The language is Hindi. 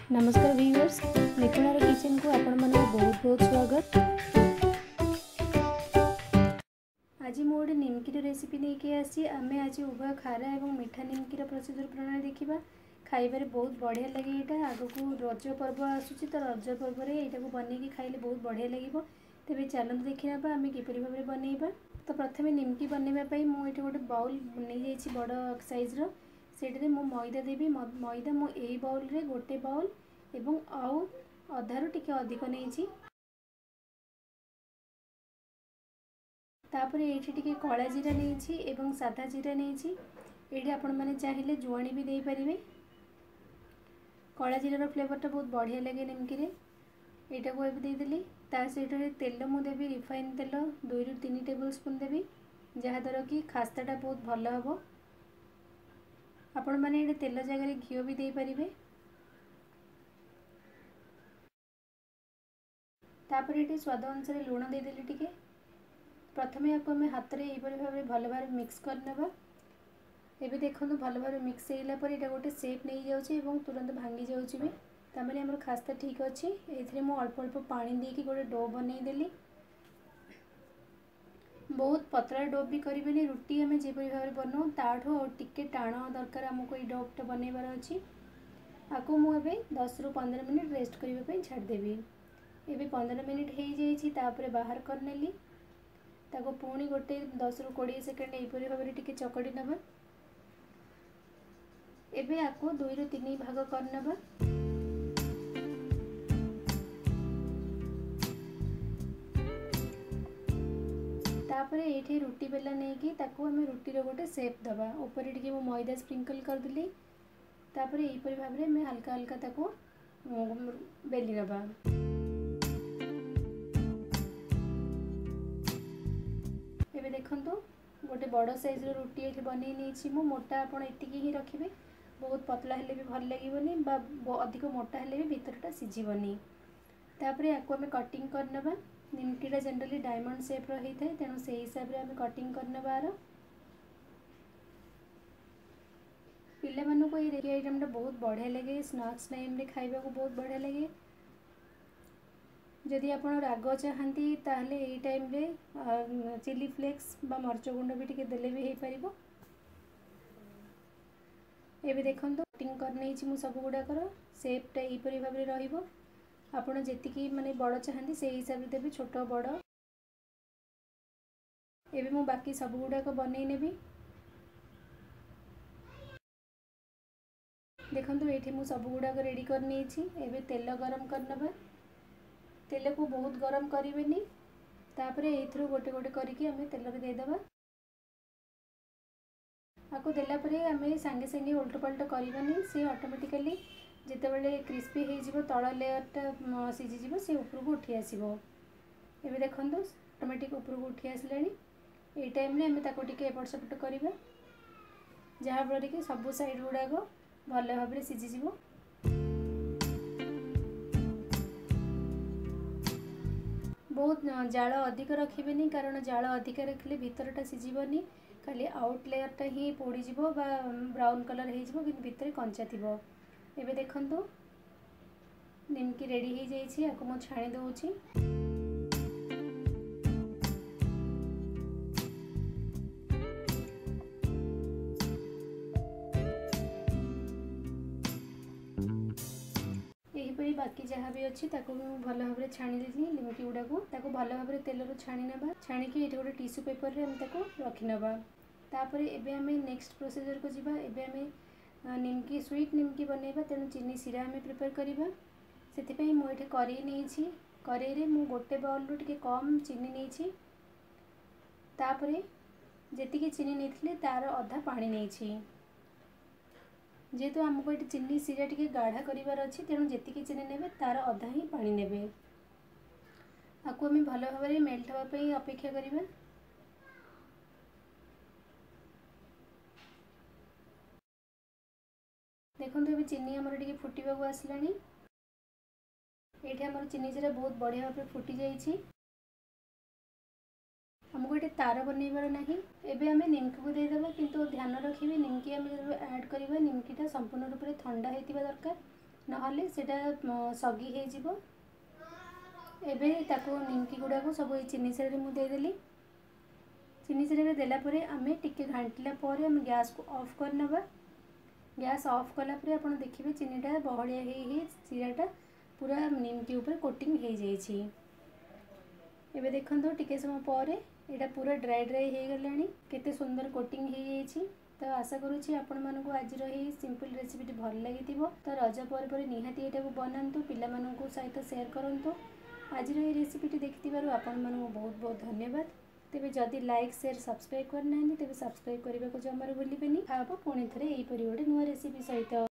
नमस्कार व्यूअर्स, निपुणार किचन को आपण मन बहुत बहुत स्वागत। आज मु गोटे निमकी रेसिपी लेके आसी। आमे आज उभय खारा और मीठा निमकी प्रोसीजर प्रणाली देखा। खाइबार बहुत बढ़िया लगे। यहाँ आग को रज पर्व आसूची, तो रज पर्व यहाँ बनईकि खाइले बहुत बढ़िया लगे। तेज चलते देखी ना आम किपरि भाव बनइबा। तो प्रथम निमकी बनवाई मुझे गोटे बाउल नहीं जाइए बड़ साइज्र। से मु मैदा देवी। मैदा मु यही बाउल रे गोटे बाउल एवं आउ अधारू टिके अधिक नहीं। तापर ये टिके कला जीरा नहीं एवं सादा जीरा नहीं। ये आपण मैंने चाहिए जुआणी भी दे पारे। कला जीरार फ्लेवरटा बहुत बढ़िया लगे निमकी रे। यहाँ को ये देदेली। ता सहित तेल मुझे रिफाइन तेल 2 ରୁ 3 टेबल स्पून देवी, जहाद्वारा कि खास्ताटा बहुत भल हम। आपण मैंने ये तेल जगह घी भी दे पारे। तापर ये स्वाद अनुसार लुण देदेली टिके। प्रथम या हाथ में यही भाव भल भाव मिक्स करने। एबे देखो भल भाव मिक्स होगा यहाँ गोटे सेप नहीं जाऊँगी तुरंत भांगी जाऊँगी भी। तमें आम खास्ता ठीक अच्छे। ये मुझे अल्प अल्प पानी देकी गोटे डो बनईदेली। बहुत पतला डो भी करें। रुटी आम जो भाव बनाऊ ताठू और टिके टाण दरकार आमको ये डोटा बनइबार अच्छी। आपको मुझे 10 ରୁ 15 मिनट रेस्ट करने छाड़देवी। एबे 15 मिनट हो जाइए बाहर करनेली। ताको पुणी गोटे 10 ରୁ 20 सेकेंड यहीपरि भाव टिके चकड़ी नबा। एबे आपको 2 ରୁ 3 भाग करनबा। तापरे एठी रुटी बेला नहीं कि ताको हमें रुटी रो गोटे शेप दबा। ऊपर टिके मो मैदा स्प्रिंकल कर दिली। तापरे यहीपरि भाव में हल्का हल्का ताको बेली नबा। एबे देखंतु गोटे बड़ साइज रो रुटी ये बनई नहीं। मु मोटा आपण एतिकी ही रखिबे। बहुत पतला हेले भी भल लगिबनी बा अधिक मोटा हेले भी भीतरटा सिझिबनी। तापर याको हमें कटिंग करनबा। निमकीटा जनरली डायमंड शेप रो होता है, तेणु से हिसाब रे हमें कटिंग करनबा। पिला मानू को ये आइटमटा बहुत बढ़िया लगे। स्नैक्स टाइम रे खाइबा को बहुत बढ़िया लगे। जदि आप राग चाहती ताहले ये टाइम रे चिली फ्लेक्स बा मर्च गुंड भी टिके देले भी हो पारिबो। एबे देखंतु कटिंग करने मु सब गुड़ाकर शेपटा यहीपरि भाव में रहिबो। आपण जेतिकी माने बड़ चाहती से हिसाब से देबे, छोट बड़। एबे मु बाकी सब गुड़ाक बनई नेबी। देखंतु एठी मु सब गुड़ाक रेडी कर नेछि। एबे तेल गरम करनबा। तेल को बहुत गरम करें। तापर ये गोटे गोटे करके आम तेल में देदेबा। आपको देलापर आम सांगे सांगे उल्ट पल्ट करवानी। सी ऑटोमेटिकली जितेबाला क्रिस्पी हो तल लेयरटा सीझीज से ऊपर को उठी आसो। ये देखो ऑटोमेटिक ऊपर को उठी आसला। ये टाइम आम ताको टिके एपट सेपट करवा, जहाँफल कि सबू साइड गुड़ाक भल भाव में सीझीज। बहुत जाल अधिक रखिबेनी, कारण जाल अधिक रखिले भीतरटा सिझिबनी। खाली आउट लेयरटा ही पोड़ीज ब्राउन कलर हो भितर कंचा थी। एबे देखंतु निमकी रेडी हो जाइए। आपको मु छाणी दउची। यहीपरि बाकी जहाँ भी अच्छी ताको भल भाव में छाणी देती निमकी गुड़ा को। ताको भल भाव में तेल छाणी नबा। छाणिकी ये गोटे टिश्यू पेपर रे हम ताको रखी नबा। तापर एबे हमें नेक्स्ट प्रोसीजर को जीवा। एबे हमें निमकी स्वीट निमकी बनइबा, तेणु चीनी सीरा हमें प्रिपेयर करिबा। सेतिपई मु एठी करेई नेछि। करेई रे मु गोटे बाउल रु टिके कम चीनी नेछि। तापर जेतिकी चीनी नेथिले तार अधा पानी नेछि। जेहेतु आमको ये चीनी सीरा टी गाढ़ा करार अच्छी, तेणु जी चीनी ने तार अधा ही पानी ने। आपको आम भल भाव में मेल्ट हाँवाई अपेक्षा करवा। देखो ये चीनी आमर टी फुटा को आसला। ये आमर चीनी सीरा बहुत बढ़िया भाव फुटी जाइए। हमको ये तार बनइबार ना। एबे आम निमकी को देदेबा, किंतु ध्यान रखिए निमकी आम जब ऐड करवा निमकीटा संपूर्ण रूप से ठंडा होता दरकार। नहले सेटा सगी हे जिवो। एबे ताको निमकी गुड़ा को सब चीनी सेरे मु देदेली। चीनी सेरे देला परे आमे टिके घांटिला परे आमे गैस को ऑफ कर नबा। गैस ऑफ कला परे आपण देखिबे चीनीटा बहलिया हे सीराटा पूरा निमकी ऊपर कोटिंग हे जाइछि। एबे देखंतो टिके समय परे एटा पूरा ड्राई ड्राई हे गलानी केते सुंदर कोटिंग हे जाइछि। तो आशा करूँ आपण मानक आज सिंपल रेसिपी भल लगी। तो रज पर निहाती एटा को बनातु पिला मानक सहित शेयर करूँ। आज रेसिपी देखि आपण मानक बहुत बहुत धन्यवाद। तेबे जदि लाइक शेयर सब्सक्राइब करना तेबे सब्सक्राइब करने को जमार भूलिबेनी। पुणी थे यहीपरि गोटे नुआ रेसिपी सहित।